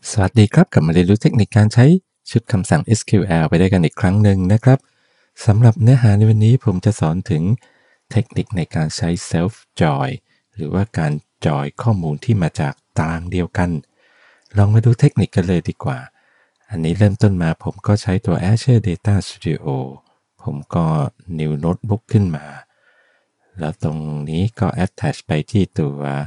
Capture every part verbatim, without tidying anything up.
สวัสดีครับกลับมาเรียนรู้เทคนิคการใช้ชุดคำสั่ง เอส คิว แอล ไปได้กันอีกครั้งหนึ่งนะครับสำหรับเนื้อหาในวันนี้ผมจะสอนถึงเทคนิคในการใช้ self join หรือว่าการจอยข้อมูลที่มาจากตารางเดียวกันลองมาดูเทคนิคกันเลยดีกว่าอันนี้เริ่มต้นมาผมก็ใช้ตัว Azure Data Studio ผมก็ new notebook ขึ้นมาแล้วตรงนี้ก็ attach ไปที่ตัว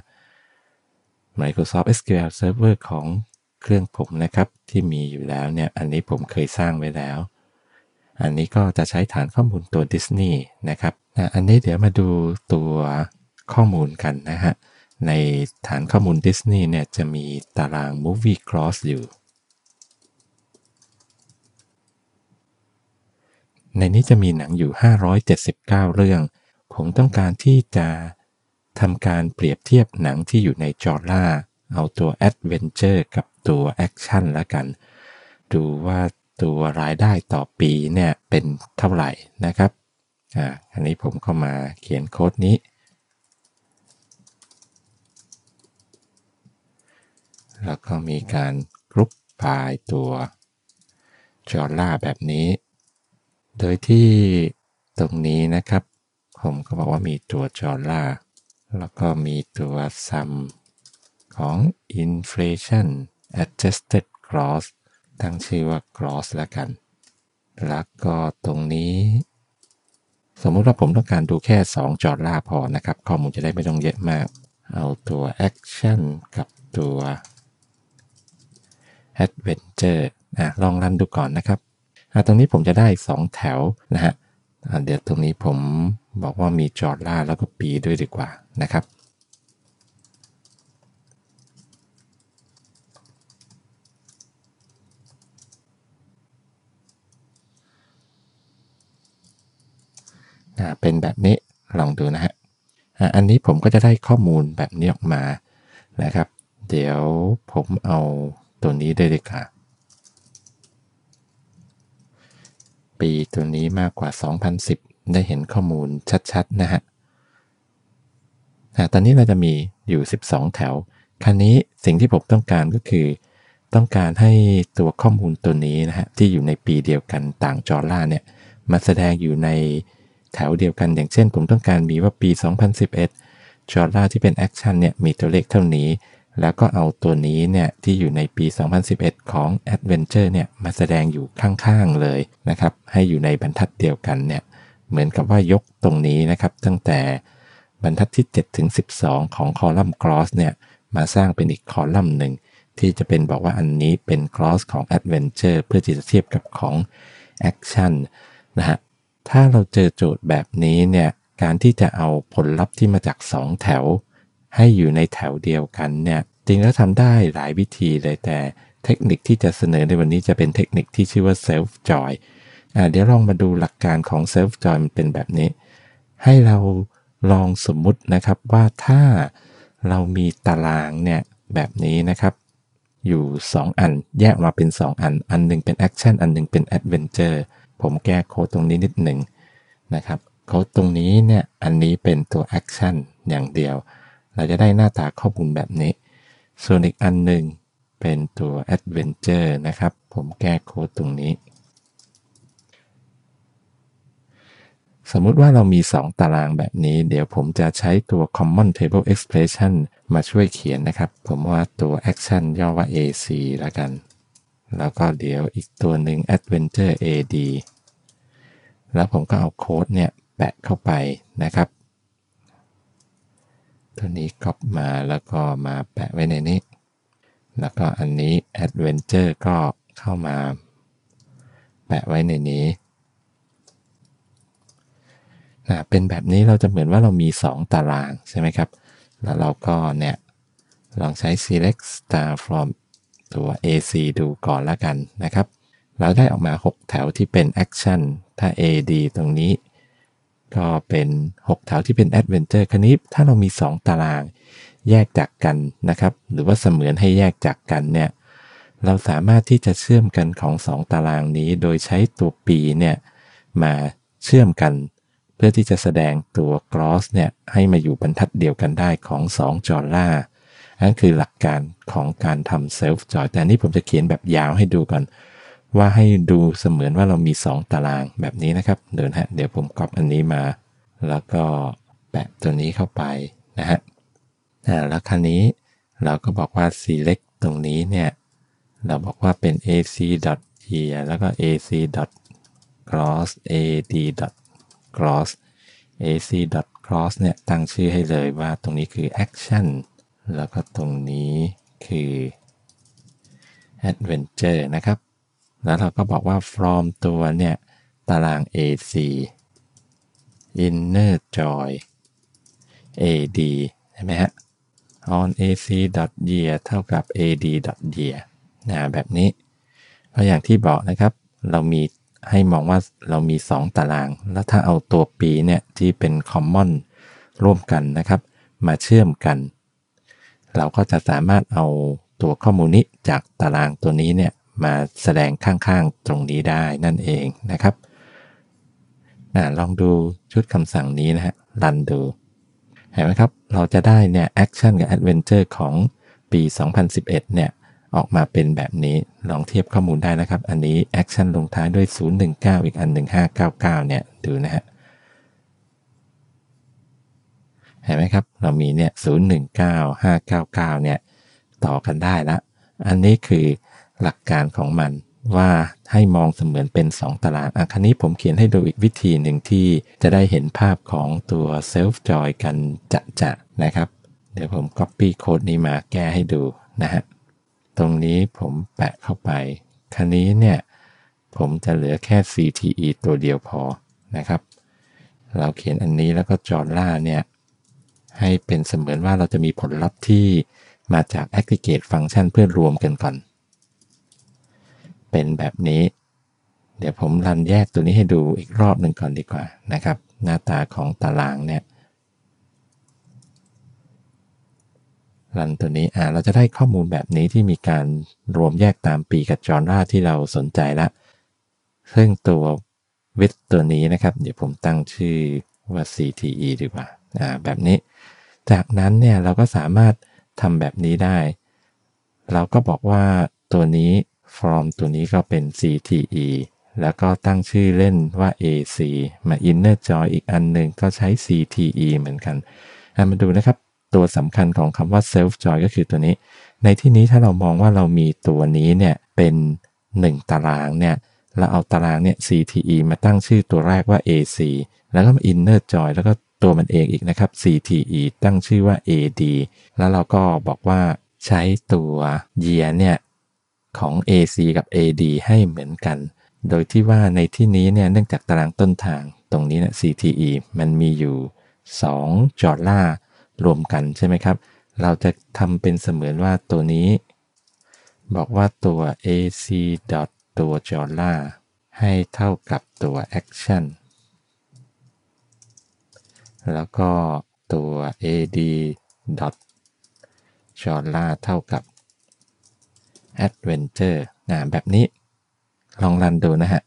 Microsoft เอส คิว แอล Server ของเครื่องผมนะครับที่มีอยู่แล้วเนี่ยอันนี้ผมเคยสร้างไว้แล้วอันนี้ก็จะใช้ฐานข้อมูลตัว Disney นะครับอันนี้เดี๋ยวมาดูตัวข้อมูลกันนะฮะในฐานข้อมูล Disney เนี่ยจะมีตาราง Movie Cross อยู่ในนี้จะมีหนังอยู่ห้าร้อยเจ็ดสิบเก้าเรื่องผมต้องการที่จะทำการเปรียบเทียบหนังที่อยู่ในจอร่าเอาตัว Adventure กับตัว Action แล้วกันดูว่าตัวรายได้ต่อปีเนี่ยเป็นเท่าไหร่นะครับอ่าอันนี้ผมก็มาเขียนโค้ดนี้แล้วก็มีการกรุ๊ปบายตัวจอร่าแบบนี้โดยที่ตรงนี้นะครับผมก็บอกว่ามีตัวจอร่าแล้วก็มีตัว sum ของ inflation adjusted gross ตั้งชื่อว่า gross แล้วกันแล้วก็ตรงนี้สมมุติว่าผมต้องการดูแค่สองจอร่าพอนะครับข้อมูลจะได้ไม่ต้องเยอะมากเอาตัว action กับตัว adventure อ่ะลองรันดูก่อนนะครับอ่ะตรงนี้ผมจะได้สองแถวนะฮะอ่ะเดี๋ยวตรงนี้ผมบอกว่ามีจอร่าแล้วก็ปีด้วยดีกว่านะครับอ่ะเป็นแบบนี้ลองดูนะฮะอ่ะอันนี้ผมก็จะได้ข้อมูลแบบนี้ออกมานะครับเดี๋ยวผมเอาตัวนี้ได้เลยค่ะปีตัวนี้มากกว่าสองพันสิบได้เห็นข้อมูลชัดๆนะฮะตอนนี้เราจะมีอยู่สิบสองแถวคราวนี้สิ่งที่ผมต้องการก็คือต้องการให้ตัวข้อมูลตัวนี้นะฮะที่อยู่ในปีเดียวกันต่างจอร่าเนี่ยมาแสดงอยู่ในแถวเดียวกันอย่างเช่นผมต้องการมีว่าปีสองพันสิบเอ็ดจอร่าที่เป็นแอคชั่นเนี่ยมีตัวเลขเท่านี้แล้วก็เอาตัวนี้เนี่ยที่อยู่ในปีสองพันสิบเอ็ดของ Adventure เนี่ยมาแสดงอยู่ข้างๆเลยนะครับให้อยู่ในบรรทัดเดียวกันเนี่ยเหมือนกับว่ายกตรงนี้นะครับตั้งแต่บรรทัดที่เจ็ดถึงสิบสองของคอลัมน์ cross เนี่ยมาสร้างเป็นอีกคอลัมน์หนึ่งที่จะเป็นบอกว่าอันนี้เป็น cross ของ adventure เพื่อที่จะเทียบกับของ action นะฮะถ้าเราเจอโจทย์แบบนี้เนี่ยการที่จะเอาผลลัพธ์ที่มาจากสองแถวให้อยู่ในแถวเดียวกันเนี่ยจริงแล้วทำได้หลายวิธีเลยแต่เทคนิคที่จะเสนอในวันนี้จะเป็นเทคนิคที่ชื่อว่า self join อ่าเดี๋ยวลองมาดูหลักการของ self join มันเป็นแบบนี้ให้เราลองสมมุตินะครับว่าถ้าเรามีตารางเนี่ยแบบนี้นะครับอยู่สองอันแยกมาเป็นสองอันอันหนึ่งเป็น action อันหนึ่งเป็น adventure ผมแก้โค้ดตรงนี้นิดหนึ่งนะครับโค้ดตรงนี้เนี่ยอันนี้เป็นตัว action อย่างเดียวเราจะได้หน้าตาข้อมูลแบบนี้ส่วนอีกอันหนึ่งเป็นตัว adventure นะครับผมแก้โค้ดตรงนี้สมมุติว่าเรามีสองตารางแบบนี้เดี๋ยวผมจะใช้ตัว common table expression มาช่วยเขียนนะครับผมว่าตัว action ย่อว่า เอ ซี แล้วกันแล้วก็เดี๋ยวอีกตัวหนึ่ง adventure เอ ดี แล้วผมก็เอาโค้ดเนี่ยแปะเข้าไปนะครับตัวนี้ก๊อปมาแล้วก็มาแปะไว้ในนี้แล้วก็อันนี้ adventure ก็เข้ามาแปะไว้ในนี้นะเป็นแบบนี้เราจะเหมือนว่าเรามีสองตารางใช่ไหมครับแล้วเราก็เนี่ยลองใช้ select star from ตัว เอ ซี ดูก่อนละกันนะครับเราได้ออกมาหกแถวที่เป็น action ถ้า เอ ดี ตรงนี้ก็เป็นหกแถวที่เป็น adventure คราวนี้ถ้าเรามีสองตารางแยกจากกันนะครับหรือว่าเสมือนให้แยกจากกันเนี่ยเราสามารถที่จะเชื่อมกันของสองตารางนี้โดยใช้ตัวปีเนี่ยมาเชื่อมกันเพื่อที่จะแสดงตัว cross เนี่ยให้มาอยู่บรรทัดเดียวกันได้ของสองจอร่านั่นคือหลักการของการทำ self join แต่นี่ผมจะเขียนแบบยาวให้ดูก่อนว่าให้ดูเสมือนว่าเรามีสองตารางแบบนี้นะครับเดี๋ยวนะฮะเดี๋ยวผมก๊อปอันนี้มาแล้วก็แปะตัวนี้เข้าไปนะฮะอ่าแล้วคราวนี้เราก็บอกว่า select ตรงนี้เนี่ยเราบอกว่าเป็น ac.year แล้วก็ ac.gross ad.gross ac.gross เนี่ยตั้งชื่อให้เลยว่าตรงนี้คือ action แล้วก็ตรงนี้คือ adventure นะครับแล้วเราก็บอกว่า from ตัวเนี่ยตาราง ac inner joy ad ใช่ไหมฮะ on ac.year เท่ากับ ad.year นะแบบนี้เพราะอย่างที่บอกนะครับเรามีให้มองว่าเรามีสองตารางแล้วถ้าเอาตัวปีเนี่ยที่เป็น common ร่วมกันนะครับมาเชื่อมกันเราก็จะสามารถเอาตัวข้อมูลนี้จากตารางตัวนี้เนี่ยมาแสดงข้างๆตรงนี้ได้นั่นเองนะครับลองดูชุดคำสั่งนี้นะฮะรันดูเห็นไหมครับเราจะได้เนี่ย Action กับ Adventure ของปี สองพันสิบเอ็ด เนี่ยออกมาเป็นแบบนี้ลองเทียบข้อมูลได้นะครับอันนี้ Action ลงท้ายด้วย ศูนย์ หนึ่ง เก้า อีกอัน หนึ่ง ห้า เก้า เก้า เนี่ยดูนะฮะเห็นไหมครับเรามีเนี่ย ศูนย์ หนึ่ง เก้า ห้า เก้า เก้า เนี่ยต่อกันได้ละอันนี้คือหลักการของมันว่าให้มองเสมือนเป็นสองตารางอ่ะคราวนี้ผมเขียนให้ดูอีกวิธีหนึ่งที่จะได้เห็นภาพของตัว self join กันจะๆนะครับเดี๋ยวผม copy โค้ดนี้มาแก้ให้ดูนะฮะตรงนี้ผมแปะเข้าไปคราวนี้เนี่ยผมจะเหลือแค่ ซี ที อี ตัวเดียวพอนะครับเราเขียนอันนี้แล้วก็จอร่าเนี่ยให้เป็นเสมือนว่าเราจะมีผลลัพธ์ที่มาจาก aggregate function เพื่อรวมกันก่อนเป็นแบบนี้เดี๋ยวผมรันแยกตัวนี้ให้ดูอีกรอบหนึ่งก่อนดีกว่านะครับหน้าตาของตารางเนี่ยรันตัวนี้อ่าเราจะได้ข้อมูลแบบนี้ที่มีการรวมแยกตามปีกับจอร่าที่เราสนใจละซึ่งตัว with ตัวนี้นะครับเดี๋ยวผมตั้งชื่อว่า ซี ที อี ดีกว่าอ่าแบบนี้จากนั้นเนี่ยเราก็สามารถทำแบบนี้ได้เราก็บอกว่าตัวนี้ from ตัวนี้ก็เป็น ซี ที อี แล้วก็ตั้งชื่อเล่นว่า เอ ซี มา inner join อีกอันหนึ่งก็ใช้ ซี ที อี เหมือนกันมาดูนะครับตัวสำคัญของคำว่า self join ก็คือตัวนี้ในที่นี้ถ้าเรามองว่าเรามีตัวนี้เนี่ยเป็นหนึ่งตารางเนี่ยเราเอาตารางเนี่ย ซี ที อี มาตั้งชื่อตัวแรกว่า เอ ซี แล้วก็มา inner join แล้วก็ตัวมันเองอีกนะครับ ซี ที อี ตั้งชื่อว่า เอ ดี แล้วเราก็บอกว่าใช้ตัว year เนี่ยของ เอ ซี กับ เอ ดี ให้เหมือนกันโดยที่ว่าในที่นี้เนี่ยเนื่องจากตารางต้นทางตรงนี้เนี่ย ซี ที อี มันมีอยู่สองจอร่ารวมกันใช่ไหมครับเราจะทำเป็นเสมือนว่าตัวนี้บอกว่าตัว เอ ซี ตัวจอร่าให้เท่ากับตัว action แล้วก็ตัว เอ ดี จอร่าเท่ากับ adventure นะแบบนี้ลองรันดูนะฮะ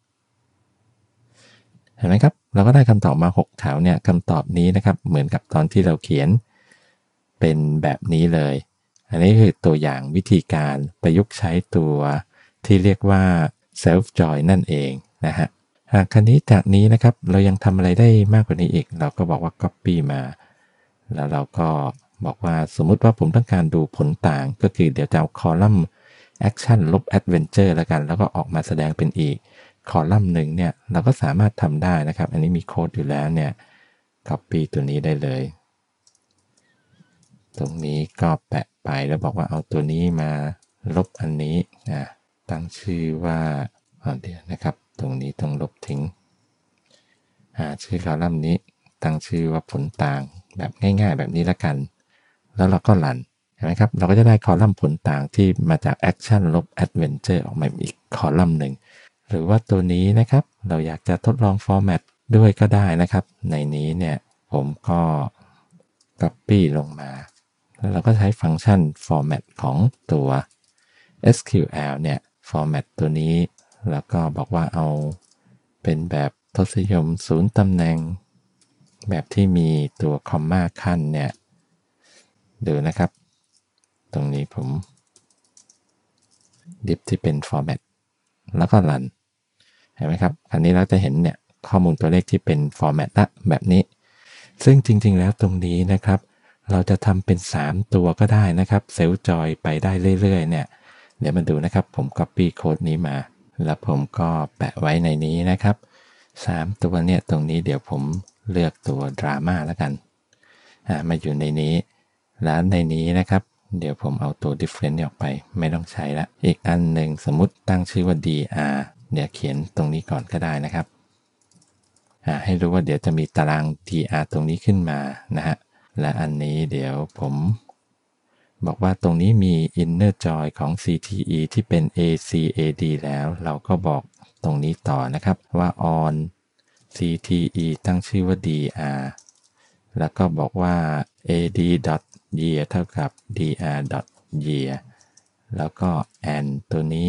เห็นไหมครับเราก็ได้คำตอบมาหกแถวเนี่ยคำตอบนี้นะครับเหมือนกับตอนที่เราเขียนเป็นแบบนี้เลยอันนี้คือตัวอย่างวิธีการประยุกต์ใช้ตัวที่เรียกว่า self join นั่นเองนะฮะหากคราวนี้จากนี้นะครับเรายังทำอะไรได้มากกว่านี้อีกเราก็บอกว่า copy มาแล้วเราก็บอกว่าสมมุติว่าผมต้องการดูผลต่างก็คือเดี๋ยวจะเอาคอลัมน์ action ลบ adventure แล้วกันแล้วก็ออกมาแสดงเป็นอีกคอลัมน์หนึ่งเนี่ยเราก็สามารถทำได้นะครับอันนี้มีโค้ดอยู่แล้วเนี่ย copy ตัวนี้ได้เลยตรงนี้ก็แปะไปแล้วบอกว่าเอาตัวนี้มาลบอันนี้นะตั้งชื่อว่าเดี๋ยวนะครับตรงนี้ต้องลบทิ้งชื่อคอลัมน์นี้ตั้งชื่อว่าผลต่างแบบง่ายๆแบบนี้ละกันแล้วเราก็รันเห็นไหมครับเราก็จะได้คอลัมน์ผลต่างที่มาจาก action ลบ adventure ออกมาอีกคอลัมน์หนึ่งหรือว่าตัวนี้นะครับเราอยากจะทดลองฟอร์แมตด้วยก็ได้นะครับในนี้เนี่ยผมก็ copy ลงมาแล้วเราก็ใช้ฟังก์ชัน format ของตัว เอส คิว แอล เนี่ย format ตัวนี้แล้วก็บอกว่าเอาเป็นแบบทศนิยมศูนย์ตำแหน่งแบบที่มีตัวคอมมาขั้นเนี่ยดูนะครับตรงนี้ผมดิฟที่เป็น format แล้วก็ run เห็นไหมครับอันนี้เราจะเห็นเนี่ยข้อมูลตัวเลขที่เป็น format ละแบบนี้ซึ่งจริงๆแล้วตรงนี้นะครับเราจะทำเป็นสามตัวก็ได้นะครับเซลล์จอยไปได้เรื่อยๆเนี่ยเดี๋ยวมาดูนะครับผม copy โค้ดนี้มาแล้วผมก็แปะไว้ในนี้นะครับสามตัวเนี่ยตรงนี้เดี๋ยวผมเลือกตัว drama แล้วกันอ่ามาอยู่ในนี้แล้วในนี้นะครับเดี๋ยวผมเอาตัว difference ออกไปไม่ต้องใช้ละอีกอันหนึ่งสมมุติตั้งชื่อว่า ดี อาร์ เดี๋ยวเขียนตรงนี้ก่อนก็ได้นะครับให้รู้ว่าเดี๋ยวจะมีตาราง ดี อาร์ ตรงนี้ขึ้นมานะฮะและอันนี้เดี๋ยวผมบอกว่าตรงนี้มี inner join ของ ซี ที อี ที่เป็น เอ ซี เอ ดี แล้วเราก็บอกตรงนี้ต่อนะครับว่า on ซี ที อี ตั้งชื่อว่า ดี อาร์ แล้วก็บอกว่า เอ ดี year เท่ากับ ดี อาร์ year แล้วก็ and ตัวนี้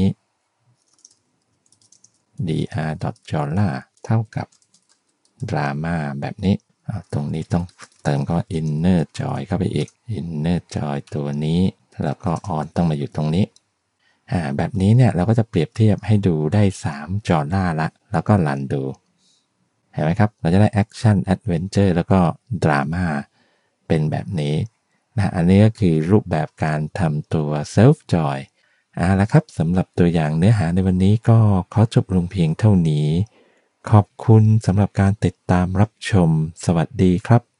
ดี อาร์ dollar เท่ากับ drama แบบนี้ตรงนี้ต้องเติมก็ inner join เข้าไปอีก inner join ตัวนี้แล้วก็ on ต้องมาอยู่ตรงนี้อ่าแบบนี้เนี่ยเราก็จะเปรียบเทียบให้ดูได้สามจอล่าละแล้วก็รันดูเห็นไหมครับเราจะได้ action adventure แล้วก็ drama เป็นแบบนี้นะอันนี้ก็คือรูปแบบการทำตัว self join เอาละครับสำหรับตัวอย่างเนื้อหาในวันนี้ก็ขอจบลงเพียงเท่านี้ขอบคุณสำหรับการติดตามรับชมสวัสดีครับ